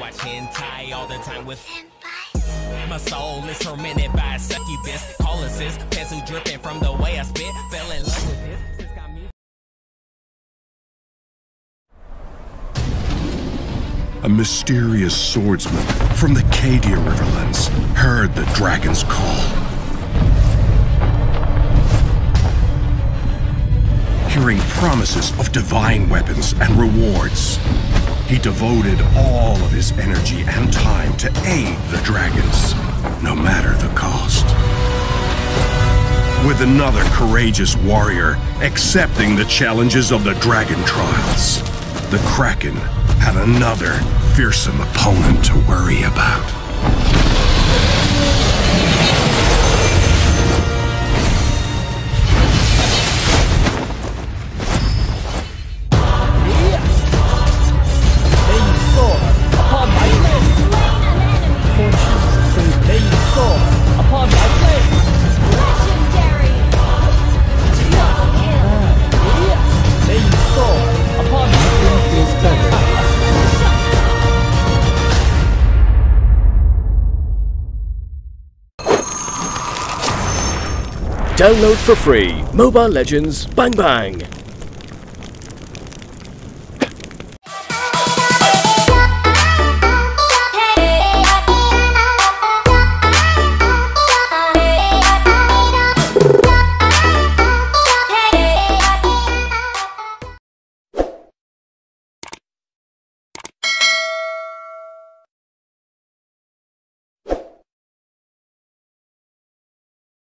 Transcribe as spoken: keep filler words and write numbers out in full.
watch hentai all the time with my soul is tormented by a succubus. Call assist, pencil dripping from the way I spit. Fell in love with this. Since got music. A mysterious swordsman from the Cadia Riverlands heard the dragon's call. Hearing promises of divine weapons and rewards, he devoted all of his energy and time to aid the dragons, no matter the cost. With another courageous warrior accepting the challenges of the dragon trials, the Kraken had another fearsome opponent to worry about. Download for free Mobile Legends Bang Bang.